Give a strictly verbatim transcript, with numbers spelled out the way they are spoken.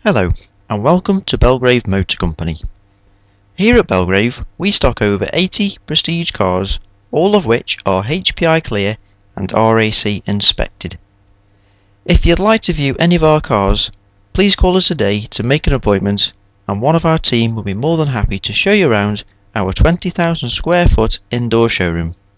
Hello and welcome to Belgrave Motor Company. Here at Belgrave we stock over eighty prestige cars, all of which are H P I clear and R A C inspected. If you'd like to view any of our cars, please call us today to make an appointment and one of our team will be more than happy to show you around our twenty thousand square foot indoor showroom.